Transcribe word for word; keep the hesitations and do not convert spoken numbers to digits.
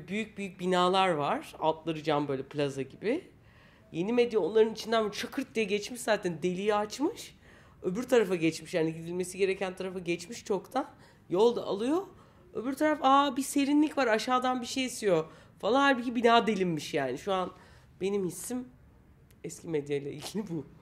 büyük büyük binalar var. Altları cam böyle plaza gibi. Yeni medya onların içinden şakırt diye geçmiş zaten deliği açmış. Öbür tarafa geçmiş yani gidilmesi gereken tarafa geçmiş çoktan. Yolda alıyor. Öbür taraf aa bir serinlik var aşağıdan bir şey esiyor falan. Halbuki bina delinmiş yani. Şu an benim hissim eski medya ile ilgili bu.